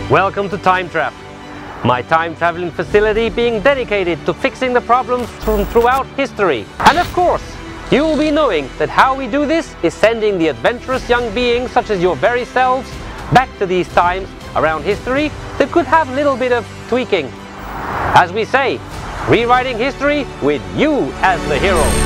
Welcome to TimeTrap, my time-traveling facility being dedicated to fixing the problems throughout history. And of course, you will be knowing that how we do this is sending the adventurous young beings such as your very selves back to these times around history that could have a little bit of tweaking. As we say, rewriting history with you as the hero.